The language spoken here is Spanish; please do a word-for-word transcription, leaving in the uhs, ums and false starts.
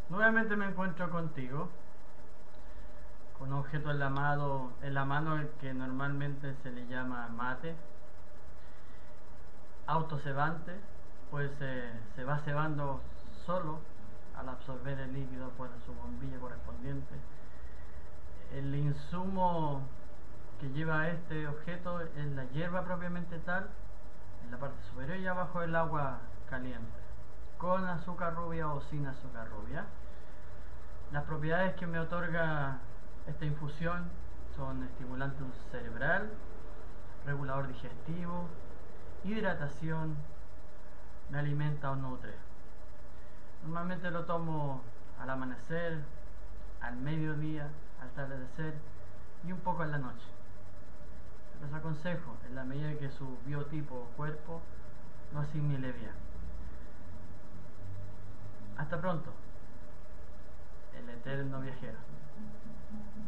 Nuevamente me encuentro contigo, con un objeto en la mano, en la mano que normalmente se le llama mate, autocebante, pues eh, se va cebando solo al absorber el líquido por su bombilla correspondiente. El insumo que lleva este objeto es la hierba propiamente tal, en la parte superior y abajo el agua caliente, con azúcar rubia o sin azúcar rubia. Las propiedades que me otorga esta infusión son estimulante cerebral, regulador digestivo, hidratación, me alimenta o nutre. Normalmente lo tomo al amanecer, al mediodía, al atardecer y un poco en la noche. Les aconsejo, en la medida que su biotipo o cuerpo lo asimile bien. Hasta pronto, el eterno viajero.